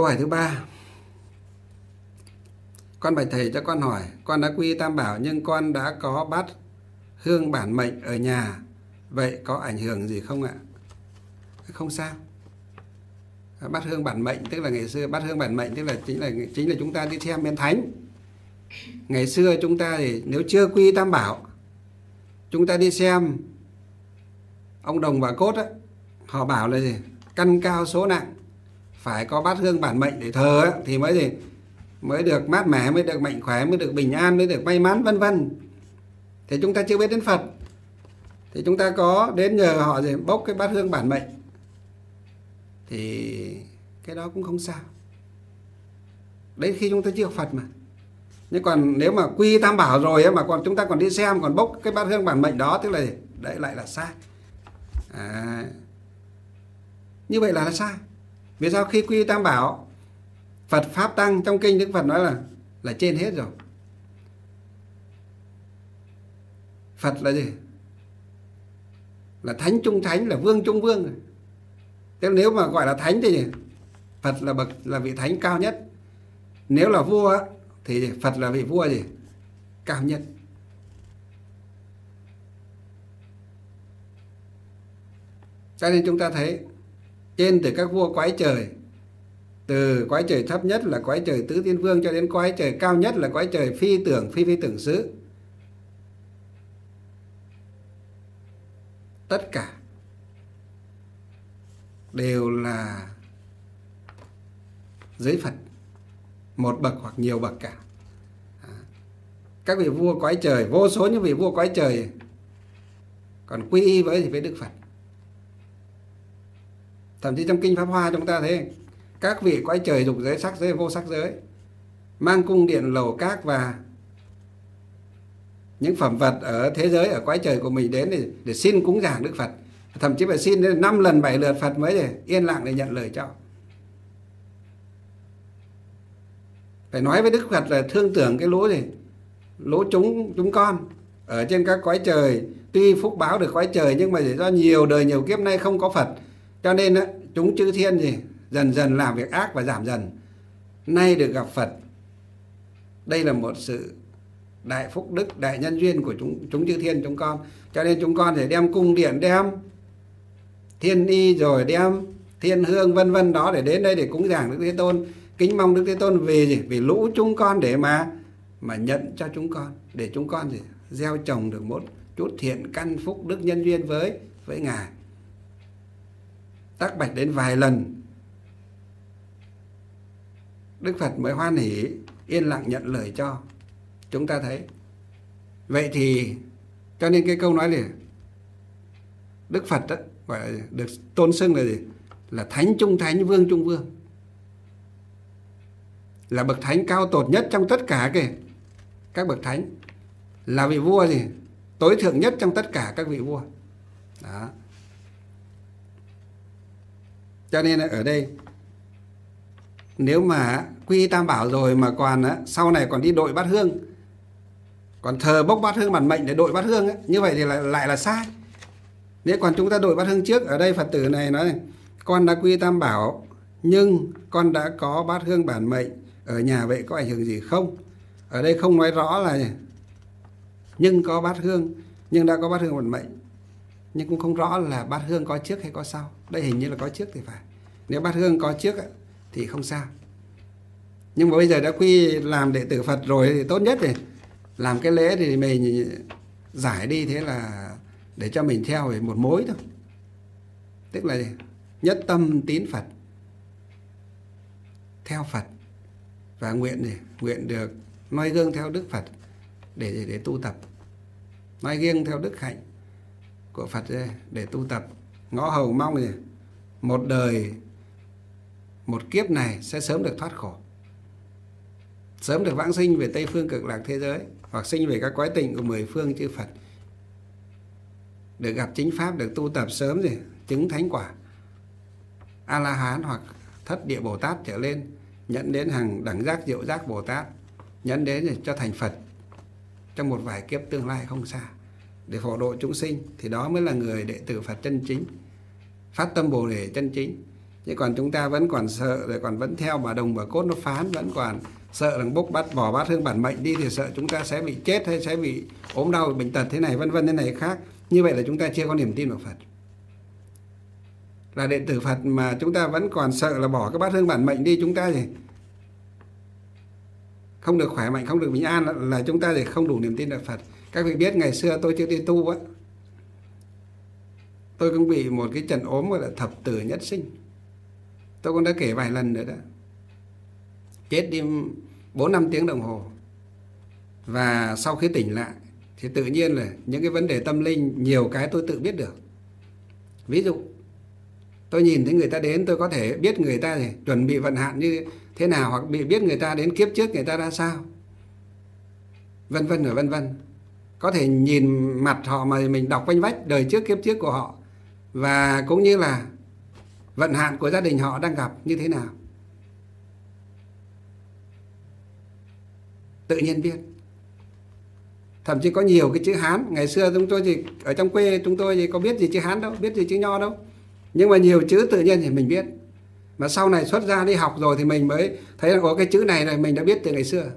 hỏi thứ 3. Con bạch thầy cho con hỏi, con đã quy tam bảo nhưng con đã có bát hương bản mệnh ở nhà, vậy có ảnh hưởng gì không ạ? Không sao. Bát hương bản mệnh tức là ngày xưa bát hương bản mệnh tức là chính là chúng ta đi xem bên thánh. Ngày xưa chúng ta thì nếu chưa quy tam bảo, chúng ta đi xem ông Đồng Bà Cốt á, họ bảo là gì? Căn cao số nặng, phải có bát hương bản mệnh để thờ á, thì mới gì? Mới được mát mẻ, mới được mạnh khỏe, mới được bình an, mới được may mắn, vân vân. Thì chúng ta chưa biết đến Phật, thì chúng ta có đến nhờ họ gì bốc cái bát hương bản mệnh, thì cái đó cũng không sao. Đấy khi chúng ta chưa học Phật mà. Nhưng còn nếu mà quy tam bảo rồi ấy, mà còn chúng ta còn đi xem, còn bốc cái bát hương bản mệnh đó, tức là đấy lại là sai. Như vậy là sai. Vì sao? Khi quy tam bảo, Phật Pháp Tăng trong kinh Đức Phật nói là trên hết rồi. Phật là gì? Là thánh trung thánh, là vương trung vương. Thế nếu mà gọi là thánh thì Phật là bậc, là vị thánh cao nhất. Nếu là vua thì Phật là vị vua gì? Cao nhất. Cho nên chúng ta thấy trên từ các vua quái trời, từ quái trời thấp nhất là quái trời tứ thiên vương cho đến quái trời cao nhất là quái trời phi tưởng, phi tưởng xứ, tất cả đều là dưới Phật, một bậc hoặc nhiều bậc cả. Các vị vua quái trời, vô số những vị vua quái trời còn quy y với Đức Phật. Thậm chí trong kinh Pháp Hoa chúng ta thấy các vị quái trời, dục giới, sắc giới, vô sắc giới mang cung điện lầu các và những phẩm vật ở thế giới, ở quái trời của mình đến để xin cúng dường Đức Phật. Thậm chí phải xin đến 5 lần 7 lượt Phật mới để yên lặng để nhận lời cho. Phải nói với Đức Phật là thương tưởng cái lũ gì? Lũ chúng con ở trên các quái trời, tuy phúc báo được quái trời nhưng mà do nhiều đời nhiều kiếp nay không có Phật, cho nên chúng chư thiên gì dần dần làm việc ác và giảm dần. Nay được gặp Phật, đây là một sự đại phúc đức, đại nhân duyên của chúng chư thiên chúng con. Cho nên chúng con phải đem cung điện, đem thiên y, rồi đem thiên hương vân vân đó để đến đây để cúng dường Đức Thế Tôn, kính mong Đức Thế Tôn vì gì? Vì lũ chúng con để mà nhận cho chúng con, để chúng con gì gieo trồng được một chút thiện căn phúc đức nhân duyên với Ngài. Tác bạch đến vài lần Đức Phật mới hoan hỉ yên lặng nhận lời cho. Chúng ta thấy vậy thì cho nên cái câu nói này Đức Phật đó, gọi là được tôn xưng là gì? Là thánh trung thánh, vương trung vương, là bậc thánh cao tột nhất trong tất cả các bậc thánh, là vị vua gì tối thượng nhất trong tất cả các vị vua đó. Cho nên ở đây nếu mà quy tam bảo rồi mà còn sau này còn đi đội bát hương, còn thờ bốc bát hương bản mệnh để đội bát hương ấy, như vậy thì lại là sai. Nếu còn chúng ta đội bát hương trước, ở đây Phật tử này nói con đã quy tam bảo nhưng con đã có bát hương bản mệnh ở nhà, vậy có ảnh hưởng gì không? Ở đây không nói rõ là nhưng có bát hương, nhưng đã có bát hương bản mệnh, nhưng cũng không rõ là bát hương có trước hay có sau. Đây hình như là có trước thì phải. Nếu bát hương có trước thì không sao. Nhưng mà bây giờ đã quy làm đệ tử Phật rồi thì tốt nhất thì làm cái lễ thì mình giải đi, thế là để cho mình theo về một mối thôi. Tức là nhất tâm tín Phật, theo Phật, và nguyện được noi gương theo Đức Phật để tu tập, noi gương theo đức hạnh của Phật để tu tập, ngõ hầu mong gì một đời, một kiếp này sẽ sớm được thoát khổ, sớm được vãng sinh về Tây Phương Cực Lạc thế giới, hoặc sinh về các cõi tịnh của 10 phương chư Phật, được gặp chính pháp, được tu tập sớm gì chứng thánh quả A La Hán hoặc Thất Địa Bồ Tát trở lên, nhận đến hàng đẳng giác diệu giác Bồ Tát, nhận đến để cho thành Phật trong một vài kiếp tương lai không xa, để phổ độ chúng sinh. Thì đó mới là người đệ tử Phật chân chính, phát tâm Bồ Đề chân chính. Chứ còn chúng ta vẫn còn sợ, rồi còn vẫn theo bà đồng bà cốt nó phán, vẫn còn sợ rằng bốc bắt bỏ bát hương bản mệnh đi thì sợ chúng ta sẽ bị chết hay sẽ bị ốm đau bệnh tật thế này vân vân thế này khác. Như vậy là chúng ta chưa có niềm tin vào Phật. Là đệ tử Phật mà chúng ta vẫn còn sợ là bỏ cái bát hương bản mệnh đi, chúng ta thì không được khỏe mạnh, không được bình an, là chúng ta thì không đủ niềm tin vào Phật. Các vị biết ngày xưa tôi chưa đi tu á, tôi cũng bị một cái trận ốm gọi là thập tử nhất sinh. Tôi cũng đã kể vài lần nữa đó. Chết đi 4-5 tiếng đồng hồ. Và sau khi tỉnh lại thì tự nhiên là những cái vấn đề tâm linh, nhiều cái tôi tự biết được. Ví dụ tôi nhìn thấy người ta đến, tôi có thể biết người ta thì chuẩn bị vận hạn như thế nào, hoặc biết người ta đến kiếp trước người ta ra sao, vân vân và vân vân. Có thể nhìn mặt họ mà mình đọc quanh vách đời trước kiếp trước của họ, và cũng như là vận hạn của gia đình họ đang gặp như thế nào, tự nhiên biết. Thậm chí có nhiều cái chữ Hán. Ngày xưa chúng tôi thì ở trong quê chúng tôi thì có biết gì chữ Hán đâu, biết gì chữ Nho đâu, nhưng mà nhiều chữ tự nhiên thì mình biết. Mà sau này xuất ra đi học rồi thì mình mới thấy là có cái chữ này là mình đã biết từ ngày xưa.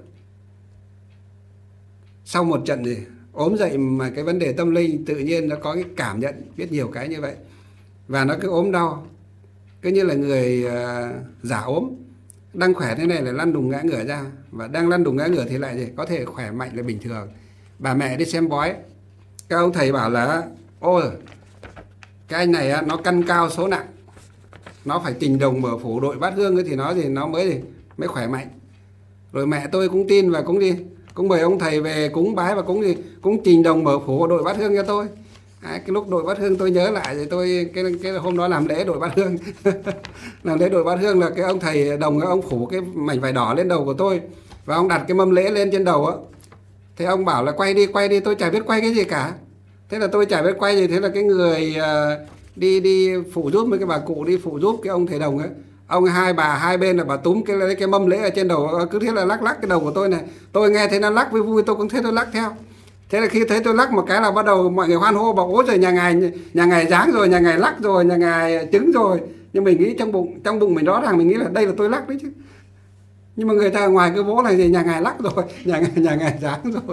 Sau một trận gì ốm dậy mà cái vấn đề tâm linh tự nhiên nó có cái cảm nhận biết nhiều cái như vậy. Và nó cứ ốm đau, cứ như là người giả ốm, đang khỏe thế này lại lăn đùng ngã ngửa ra, và đang lăn đùng ngã ngửa thì lại gì có thể khỏe mạnh là bình thường. Bà mẹ đi xem bói, các ông thầy bảo là ôi cái anh này nó căn cao số nặng, nó phải trình đồng mở phủ đội bát hương thì nó mới khỏe mạnh. Rồi mẹ tôi cũng tin và cũng mời ông thầy về cúng bái và cũng trình đồng mở phủ đội bát hương cho tôi. Cái lúc đội bát hương tôi nhớ lại rồi tôi cái hôm đó làm lễ đội bát hương làm lễ đội bát hương là cái ông thầy đồng ông phủ cái mảnh vải đỏ lên đầu của tôi, và ông đặt cái mâm lễ lên trên đầu á. Thế ông bảo là quay đi, tôi chả biết quay cái gì cả. Thế là tôi chả biết quay gì. Thế là cái người đi phụ giúp, với cái bà cụ đi phụ giúp cái ông thầy đồng ấy, ông hai bà hai bên là bà túm cái mâm lễ ở trên đầu, cứ thế là lắc cái đầu của tôi này. Tôi nghe thấy nó lắc vui, tôi cũng thấy tôi lắc theo. Thế là khi thấy tôi lắc một cái là bắt đầu mọi người hoan hô, bảo ôi trời, nhà ngài dáng rồi, nhà ngài lắc rồi, nhà ngài trứng rồi. Nhưng mình nghĩ trong bụng mình rõ ràng mình nghĩ là đây là tôi lắc đấy chứ. Nhưng mà người ta ngoài cái vỗ này thì nhà ngài lắc rồi, nhà ngài dáng rồi.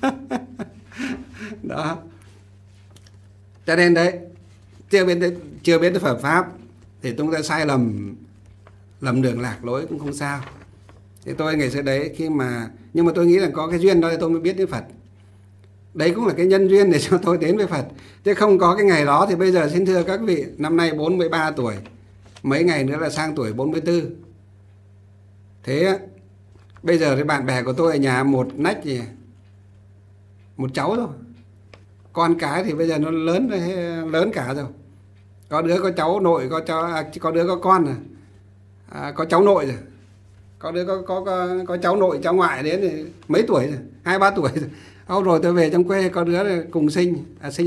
Đó. Cho nên đấy, chưa biết Phật pháp thì chúng ta sai lầm đường lạc lối cũng không sao. Thì tôi ngày xưa đấy nhưng mà tôi nghĩ là có cái duyên đó thì tôi mới biết đến Phật. Đấy cũng là cái nhân duyên để cho tôi đến với Phật. Chứ không có cái ngày đó thì bây giờ xin thưa các vị, năm nay 43 tuổi, mấy ngày nữa là sang tuổi 44. Thế bây giờ thì bạn bè của tôi ở nhà một nách gì, một cháu thôi. Con cái thì bây giờ nó lớn cả rồi. Có đứa có cháu nội, có đứa có con có cháu nội rồi. Có đứa có cháu nội, cháu ngoại đến thì mấy tuổi rồi, 2-3 tuổi rồi. Rồi tôi về trong quê, có đứa cùng sinh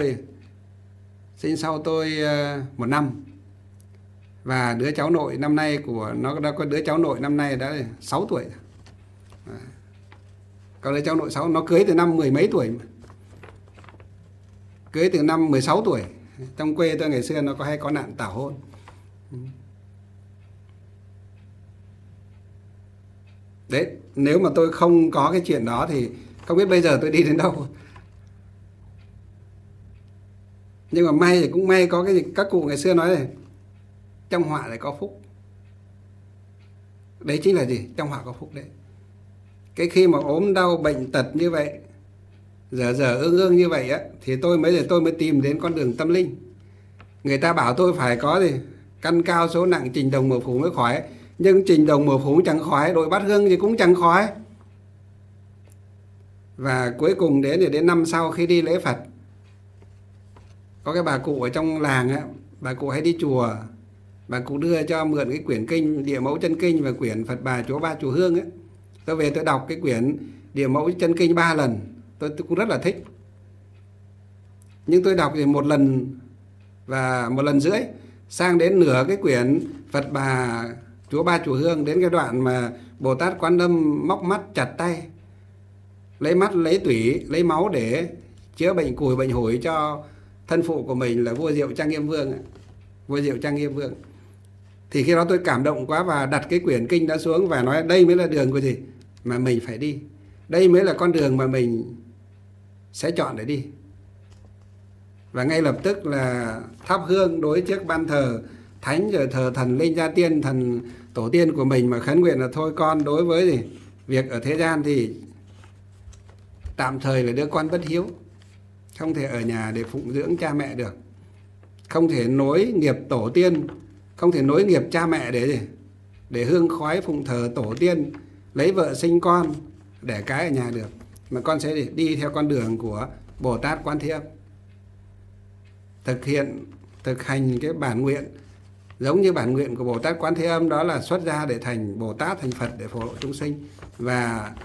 sau tôi 1 năm. Và đứa cháu nội năm nay của nó đã có đứa cháu nội năm nay đã 6 tuổi. Có đứa cháu nội 6, nó cưới từ năm 10 mấy tuổi mà. Cưới từ năm 16 tuổi. Trong quê tôi ngày xưa nó hay có nạn tảo hôn. Đấy, nếu mà tôi không có cái chuyện đó thì không biết bây giờ tôi đi đến đâu. Nhưng mà may thì cũng may có cái gì, các cụ ngày xưa nói này, trong họa lại có phúc. Đấy chính là gì? Trong họa có phúc đấy. Cái khi mà ốm đau bệnh tật như vậy, dở ương như vậy á, thì tôi mới tìm đến con đường tâm linh. Người ta bảo tôi phải có gì căn cao số nặng, trình đồng mở phủ mới khỏi. Nhưng trình đồng mở phủ chẳng khỏi, đội bát hương thì cũng chẳng khỏi. Và cuối cùng đến năm sau khi đi lễ Phật, có cái bà cụ ở trong làng á, bà cụ hay đi chùa, bà cụ đưa cho mượn cái quyển kinh Địa Mẫu Chân Kinh và quyển Phật Bà Chúa Ba Chùa Hương ấy. Tôi về tôi đọc cái quyển Địa Mẫu Chân Kinh 3 lần, tôi cũng rất là thích. Nhưng tôi đọc thì 1 lần và 1 lần rưỡi, sang đến nửa cái quyển Phật Bà Chúa Ba Chùa Hương, đến cái đoạn mà Bồ Tát Quán Âm móc mắt chặt tay, lấy mắt, lấy tủy, lấy máu để chữa bệnh cùi bệnh hủi cho thân phụ của mình là vua Diệu Trang Nghiêm Vương. Vua Diệu Trang Nghiêm Vương. Thì khi đó tôi cảm động quá và đặt cái quyển kinh đó xuống và nói đây mới là đường của gì mà mình phải đi. Đây mới là con đường mà mình sẽ chọn để đi. Và ngay lập tức là thắp hương đối trước ban thờ thánh, rồi thờ thần linh gia tiên, thần tổ tiên của mình, mà khấn nguyện là thôi con đối với gì việc ở thế gian thì tạm thời là đứa con bất hiếu, không thể ở nhà để phụng dưỡng cha mẹ được, không thể nối nghiệp tổ tiên, không thể nối nghiệp cha mẹ để gì, để hương khói phụng thờ tổ tiên, lấy vợ sinh con, đẻ cái ở nhà được, mà con sẽ đi theo con đường của Bồ Tát Quan Thế Âm, thực hành cái bản nguyện giống như bản nguyện của Bồ Tát Quán Thế Âm, đó là xuất gia để thành Bồ Tát, thành Phật để phổ độ chúng sinh. Và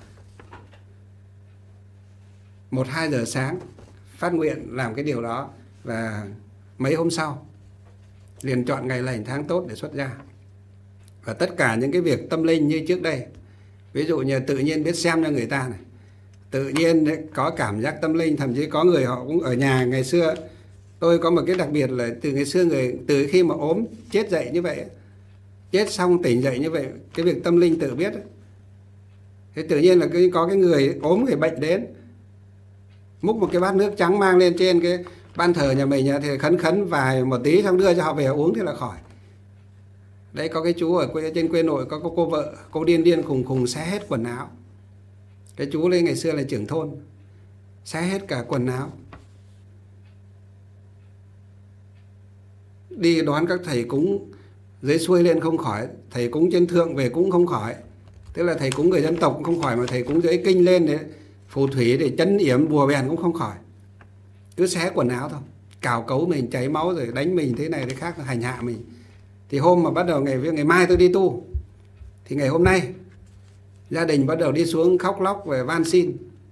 1-2 giờ sáng phát nguyện làm cái điều đó, và mấy hôm sau liền chọn ngày lành tháng tốt để xuất gia. Và tất cả những cái việc tâm linh như trước đây, ví dụ như tự nhiên biết xem cho người ta này, tự nhiên có cảm giác tâm linh, thậm chí có người họ cũng ở nhà. Ngày xưa tôi có một cái đặc biệt là từ ngày xưa từ khi mà ốm chết dậy như vậy, chết xong tỉnh dậy như vậy, cái việc tâm linh tự biết. Thế tự nhiên là có cái người ốm, người bệnh đến, múc một cái bát nước trắng mang lên trên cái ban thờ nhà mình thì khấn vài một tí xong đưa cho họ về uống thì là khỏi. Đấy, có cái chú ở trên quê nội có cô vợ, cô điên khùng xé hết quần áo. Cái chú lên ngày xưa là trưởng thôn, xé hết cả quần áo, đi đón các thầy cúng dưới xuôi lên không khỏi, thầy cúng trên thượng về cũng không khỏi, tức là thầy cúng người dân tộc cũng không khỏi, mà thầy cúng dưới kinh lên để phù thủy để chấn yểm bùa bèn cũng không khỏi, cứ xé quần áo thôi, cào cấu mình, chảy máu rồi đánh mình thế này thế khác, hành hạ mình. Thì hôm mà bắt đầu ngày mai tôi đi tu, thì ngày hôm nay gia đình bắt đầu đi xuống khóc lóc về van xin.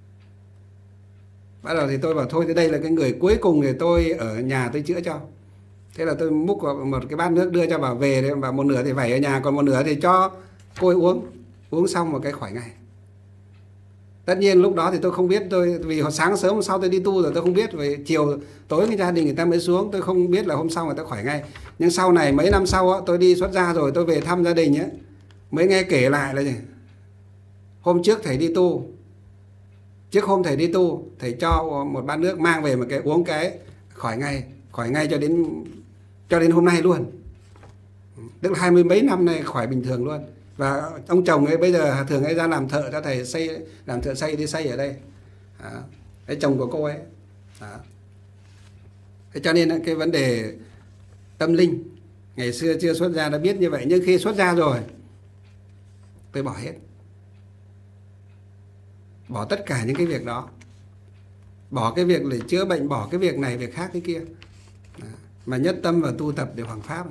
Bắt đầu thì tôi bảo thôi thì đây là cái người cuối cùng thì tôi ở nhà tôi chữa cho. Thế là tôi múc một cái bát nước đưa cho bà về đấy, và một nửa thì vẩy ở nhà, còn một nửa thì cho cô ấy uống xong một cái khỏi ngay. Tất nhiên lúc đó thì tôi không biết, vì sáng sớm hôm sau tôi đi tu rồi tôi không biết, vì chiều tối cái gia đình người ta mới xuống, tôi không biết là hôm sau người ta khỏi ngay. Nhưng sau này mấy năm sau tôi đi xuất gia rồi, tôi về thăm gia đình ấy, mới nghe kể lại là gì, hôm trước thầy đi tu, trước hôm thầy đi tu, thầy cho một bát nước mang về một cái uống cái khỏi ngay cho đến hôm nay luôn, tức là 20 mấy năm nay khỏi bình thường luôn. Và ông chồng ấy bây giờ thường ấy ra làm thợ cho thầy xây, làm thợ xây đi xây ở đây, cái chồng của cô ấy. Thế cho nên cái vấn đề tâm linh ngày xưa chưa xuất gia đã biết như vậy, nhưng khi xuất gia rồi tôi bỏ hết, bỏ tất cả những cái việc đó, bỏ cái việc để chữa bệnh, bỏ cái việc này việc khác cái kia, mà nhất tâm vào tu tập để hoằng pháp.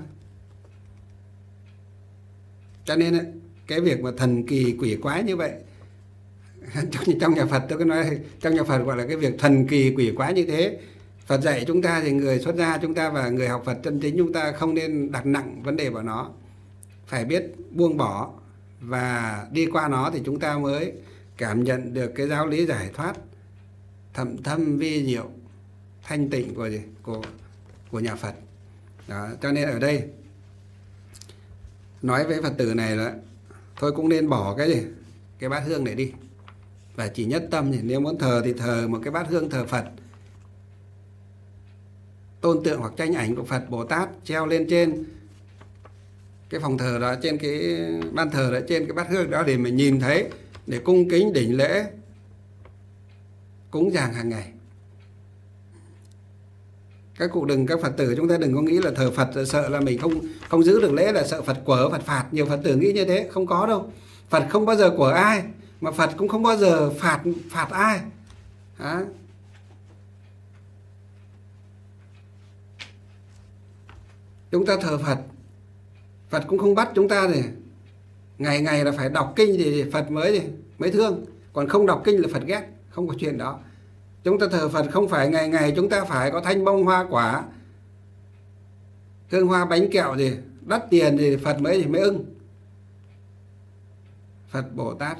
Cho nên cái việc mà thần kỳ quỷ quái như vậy trong nhà Phật, tôi cứ nói trong nhà Phật gọi là cái việc thần kỳ quỷ quái như thế. Phật dạy chúng ta thì người xuất gia chúng ta và người học Phật chân chính chúng ta không nên đặt nặng vấn đề vào nó, phải biết buông bỏ và đi qua nó thì chúng ta mới cảm nhận được cái giáo lý giải thoát thậm thâm vi diệu thanh tịnh của nhà Phật. Đó, cho nên ở đây nói với Phật tử này là thôi cũng nên bỏ cái bát hương này đi, và chỉ nhất tâm. Nếu muốn thờ thì thờ một cái bát hương thờ Phật, tôn tượng hoặc tranh ảnh của Phật Bồ Tát treo lên trên cái phòng thờ đó, trên cái ban thờ đó, trên cái bát hương đó, để mình nhìn thấy, để cung kính đảnh lễ cúng dường hàng ngày. Các Phật tử chúng ta đừng có nghĩ là thờ Phật sợ là mình không giữ được lễ, là sợ Phật quở, Phật phạt. Nhiều Phật tử nghĩ như thế, không có đâu. Phật không bao giờ quở ai, mà Phật cũng không bao giờ phạt ai. Chúng ta thờ Phật cũng không bắt chúng ta thì ngày là phải đọc kinh thì Phật mới thương, còn không đọc kinh là Phật ghét, không có chuyện đó. Chúng ta thờ Phật không phải ngày chúng ta phải có thanh bông hoa quả, hương hoa bánh kẹo gì đắt tiền thì Phật mới ưng. Phật Bồ Tát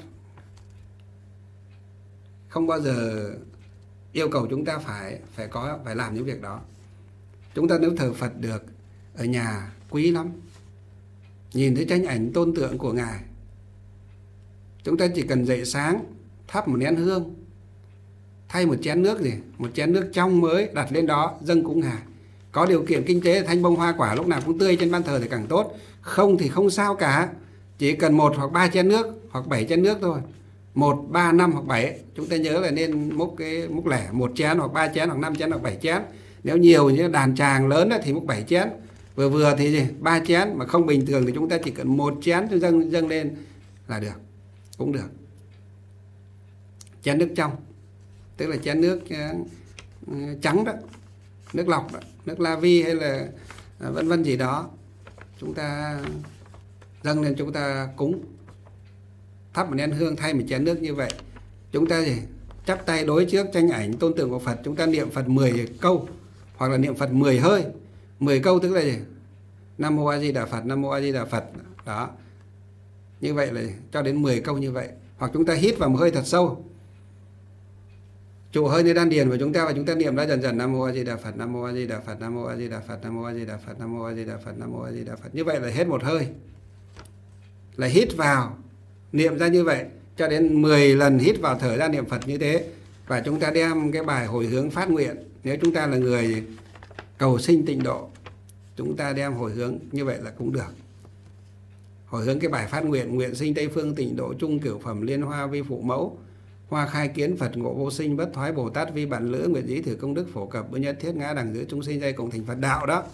không bao giờ yêu cầu chúng ta phải làm những việc đó. Chúng ta nếu thờ Phật được ở nhà quý lắm, nhìn thấy tranh ảnh tôn tượng của Ngài. Chúng ta chỉ cần dậy sáng thắp một nén hương, thay một chén nước gì, một chén nước trong mới đặt lên đó dâng cúng Ngài. Có điều kiện kinh tế, thanh bông hoa quả lúc nào cũng tươi trên ban thờ thì càng tốt. Không thì không sao cả, chỉ cần 1 hoặc 3 chén nước hoặc 7 chén nước thôi. 1, 3, 5 hoặc 7. Chúng ta nhớ là nên múc cái múc lẻ, 1 chén hoặc 3 chén hoặc 5 chén hoặc 7 chén. Nếu nhiều như đàn tràng lớn thì múc 7 chén. Vừa vừa thì 3 chén, mà không bình thường thì chúng ta chỉ cần 1 chén cho dâng lên là được, cũng được. Chén nước trong, tức là chén nước trắng đó, nước lọc đó, nước la vi hay là vân vân gì đó, chúng ta dâng lên, chúng ta cúng, thắp một nén hương, thay một chén nước như vậy. Chúng ta chắp tay đối trước tranh ảnh tôn tượng của Phật, chúng ta niệm Phật 10 câu hoặc là niệm Phật 10 hơi. 10 câu tức là gì? Nam Mô A Di Đà Phật, Nam Mô A Di Đà Phật. Đó. Như vậy là cho đến 10 câu như vậy. Hoặc chúng ta hít vào một hơi thật sâu, trụ hơi nơi đan điền của chúng ta, và chúng ta niệm ra dần dần Nam Mô A Di Đà Phật, Nam Mô A Di Đà Phật, Nam Mô A Di Đà Phật, Nam Mô A Di Đà Phật, Nam Mô A Di Đà Phật, Nam Mô A Di Đà Phật. Như vậy là hết một hơi. Là hít vào, niệm ra như vậy cho đến 10 lần hít vào thở ra niệm Phật như thế. Và chúng ta đem cái bài hồi hướng phát nguyện. Nếu chúng ta là người cầu sinh tịnh độ, chúng ta đem hồi hướng như vậy là cũng được. Hồi hướng cái bài phát nguyện: nguyện sinh Tây Phương tịnh độ trung cửu phẩm liên hoa vi phụ mẫu, hoa khai kiến Phật ngộ vô sinh bất thoái Bồ Tát vi bản lữ, nguyện dĩ thử công đức phổ cập bất nhất thiết ngã đẳng giữ chúng sinh dây cùng thành Phật đạo. Đó,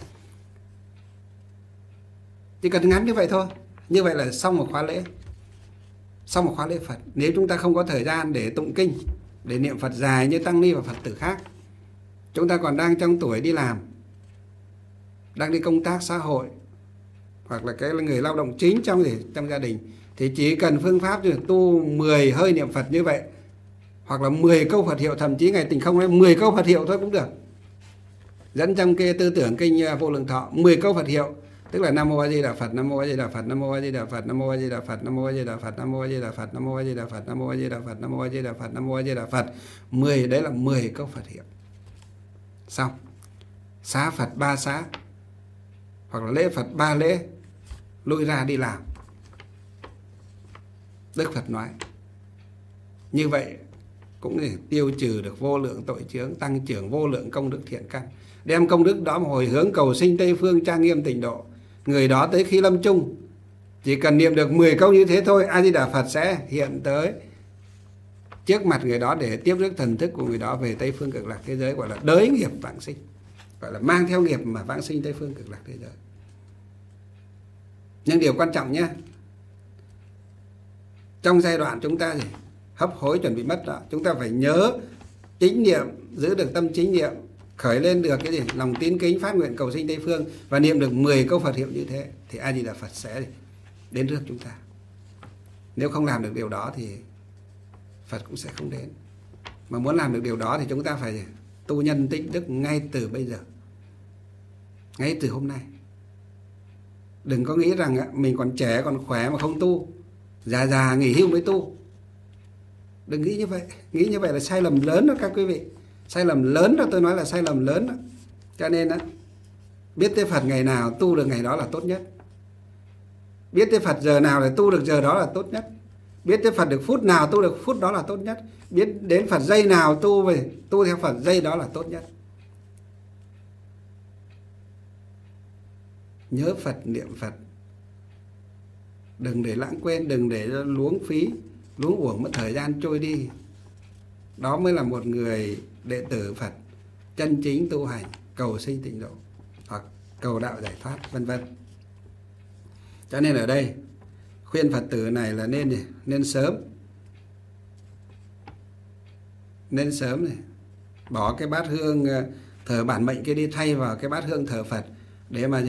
chỉ cần ngắn như vậy thôi. Như vậy là xong một khóa lễ, xong một khóa lễ Phật. Nếu chúng ta không có thời gian để tụng kinh, để niệm Phật dài như tăng ni và Phật tử khác, chúng ta còn đang trong tuổi đi làm, đang đi công tác xã hội, hoặc là cái người lao động chính trong gia đình, thì chỉ cần phương pháp tu 10 hơi niệm Phật như vậy, hoặc là 10 câu Phật hiệu, thậm chí ngày Tịnh Không nói 10 câu Phật hiệu thôi cũng được. Dẫn trong cái tư tưởng kinh Vô Lượng Thọ, 10 câu Phật hiệu, tức là Nam Mô A Di Đà Phật, Nam Mô A Di Đà Phật, Nam Mô A Di Đà Phật, Nam Mô A Di Đà Phật, Nam Mô A Di Đà Phật, Nam Mô A Di Đà Phật, Nam Mô A Di Đà Phật, Nam Mô A Di Đà Phật, Nam Mô A Di Đà Phật, Nam Mô A Di Đà Phật. 10, đấy là 10 câu Phật hiệu. Xong. Xá Phật 3 xá, hoặc là lễ Phật 3 lễ, lui ra đi làm. Đức Phật nói như vậy cũng để tiêu trừ được vô lượng tội chướng, tăng trưởng vô lượng công đức thiện căn. Đem công đức đó mà hồi hướng cầu sinh Tây Phương trang nghiêm tịnh độ. Người đó tới khi lâm chung, chỉ cần niệm được 10 câu như thế thôi, A Di Đà Phật sẽ hiện tới trước mặt người đó để tiếp rước thần thức của người đó về Tây Phương Cực Lạc thế giới, gọi là đới nghiệp vãng sinh, gọi là mang theo nghiệp mà vãng sinh Tây Phương Cực Lạc thế giới. Nhưng điều quan trọng nhé, trong giai đoạn chúng ta hấp hối chuẩn bị mất đó, chúng ta phải nhớ chính niệm, giữ được tâm chính niệm, khởi lên được cái lòng tín kính phát nguyện cầu sinh Tây Phương, và niệm được 10 câu Phật hiệu như thế, thì A Di Đà Phật sẽ đến trước chúng ta. Nếu không làm được điều đó thì Phật cũng sẽ không đến. Mà muốn làm được điều đó thì chúng ta phải tu nhân tích đức ngay từ bây giờ, ngay từ hôm nay. Đừng có nghĩ rằng mình còn trẻ còn khỏe mà không tu, già nghỉ hưu mới tu. Đừng nghĩ như vậy. Nghĩ như vậy là sai lầm lớn đó các quý vị. Sai lầm lớn đó, tôi nói là sai lầm lớn đó. Cho nên đó, biết tới Phật ngày nào tu được ngày đó là tốt nhất. Biết tới Phật giờ nào để tu được giờ đó là tốt nhất. Biết tới Phật được phút nào tu được phút đó là tốt nhất. Biết đến Phật giây nào tu theo Phật giây đó là tốt nhất. Nhớ Phật, niệm Phật, đừng để lãng quên, đừng để luống phí, luống uổng mất thời gian trôi đi. Đó mới là một người đệ tử Phật chân chính tu hành cầu sinh tịnh độ hoặc cầu đạo giải thoát, vân vân. Cho nên ở đây khuyên Phật tử này là nên sớm này, bỏ cái bát hương thờ bản mệnh kia đi, thay vào cái bát hương thờ Phật để mà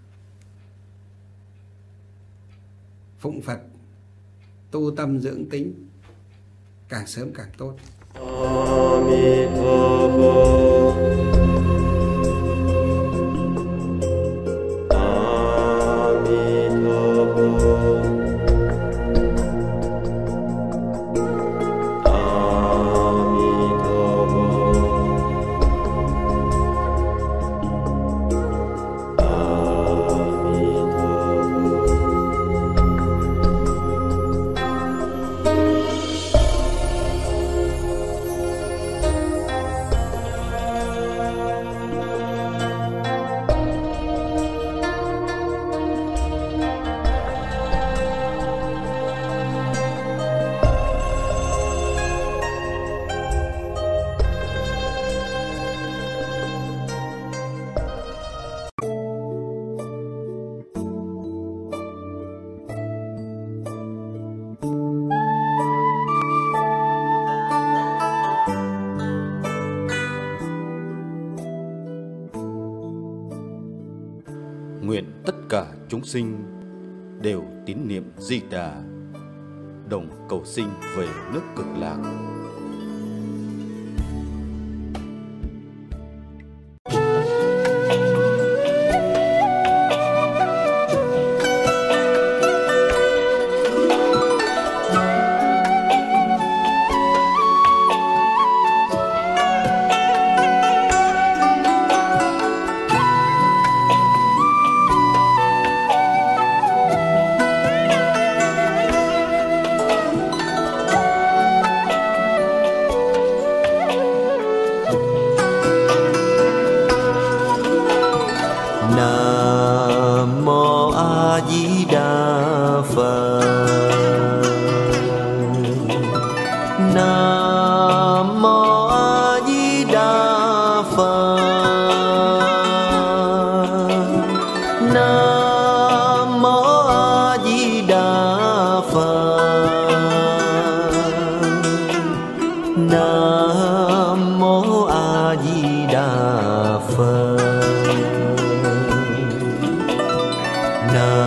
phụng Phật, tu tâm dưỡng tính, càng sớm càng tốt. chúng sinh đều tín niệm Di Đà, đồng cầu sinh về nước Cực Lạc. Nam mô A Di Đà Phật. Nam mô A Di Đà Phật. Nam mô A Di Đà Phật. Nam mô A Di Đà Phật. Nam